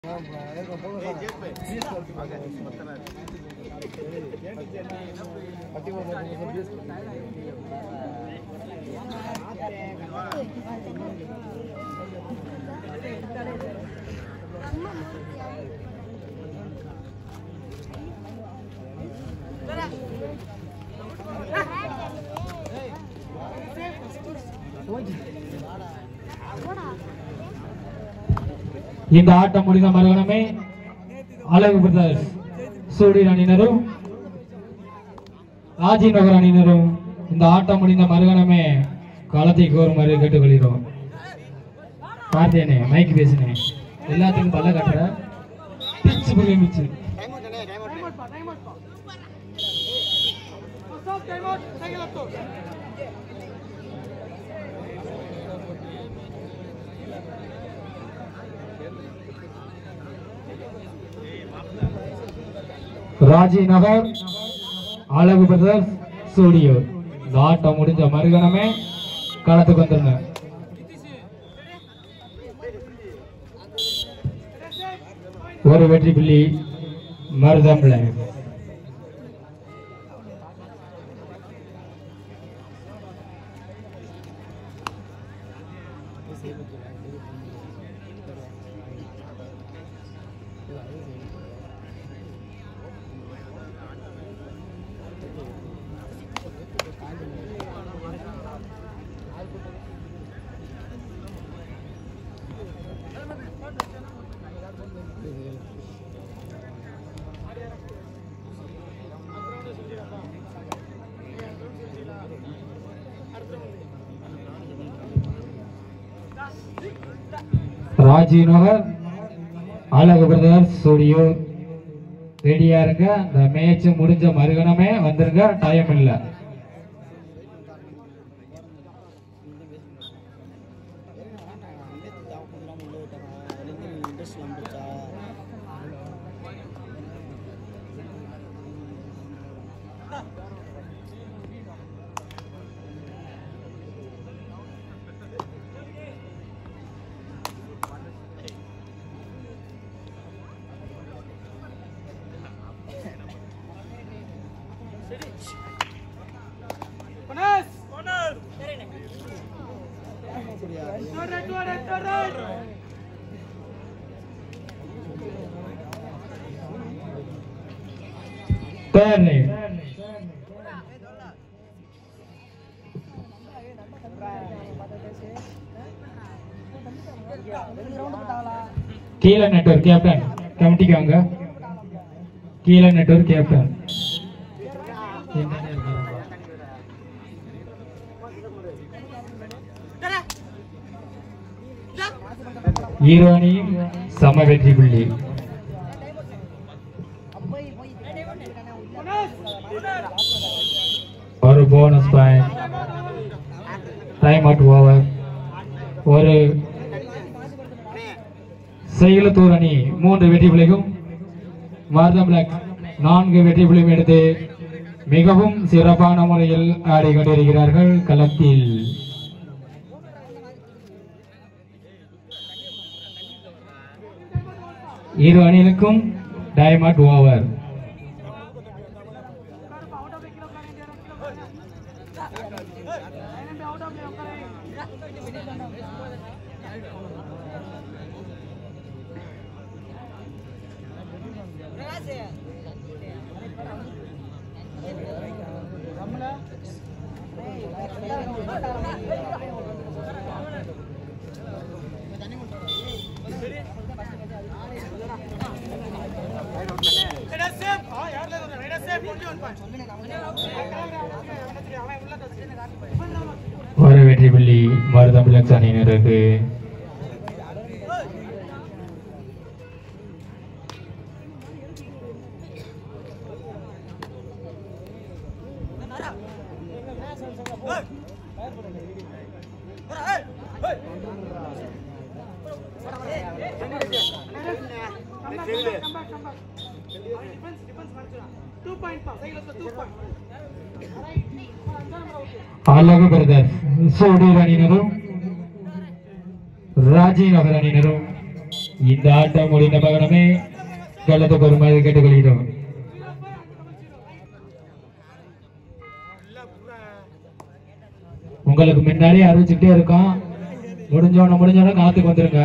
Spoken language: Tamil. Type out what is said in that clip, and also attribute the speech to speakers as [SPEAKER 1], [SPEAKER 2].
[SPEAKER 1] இந்த ஆட்டம் முடிந்த மறுகணமே அழகு பிரதர்ஸ் சூடி அணியினரும் ராஜி நகர் அணியினரும் இந்த ஆட்டம் முடிந்த மறுகணமே களத்தை கோருமாறு கேட்டுக்கொள்கிறோம். பார்த்தேனே மைக் பேசினேன் எல்லாத்துக்கும் பல்ல கட்டுற பிச்சு புள்ளி மிச்சு ராஜி நகர் அழகு பிரதர்ஸ் ஸ்டுடியோ இந்த ஆட்டம் முடிஞ்ச மறுகணமே களத்துக்கு வந்துருங்க. ஒரு வெற்றி புள்ளி மருதம்பளை. ராஜி நகர் அழகு பிரதர்ஸ் ஸ்டுடியோ ரெடியா இருங்க. இந்த மேட்ச் முடிஞ்ச மறுகணமே வந்துருங்க, டைம் இல்லை. கீழ நெட்வொர்க் கேப்டன் கமிட்டிக்கு வாங்க. கீழ நெட்வொர்க் கேப்டன் ஈரோனி சம வெற்றி புள்ளி. ஒரு bonus point. Time out over. ஒரு செயலத்தூர் அணி 3 வெற்றி புள்ளியும் மருதம்பளை 4 வெற்றி புள்ளியும் எடுத்து மிகவும் சிறப்பான முறையில் ஆடிக்கொண்டிருக்கிறார்கள் களத்தில். இரு அணிகளுக்கும் டைம் அவுட் ஓவர். ஒரு வெற்றி புள்ளி மருதம்பளை அணியினருக்கு. அழகு பிரதர்ஸ் சூடி அணியினரும் ராஜி நகர் அணியினரும் இந்த ஆட்டம் முடிந்த மகனமே கலந்துக்கு வருமாறு கேட்டுக்கொள்கிறோம். உங்களுக்கு முன்னாடியே அறிவிச்சுக்கிட்டே இருக்கோம். முடிஞ்சோட காலத்துக்கு வந்துருங்க.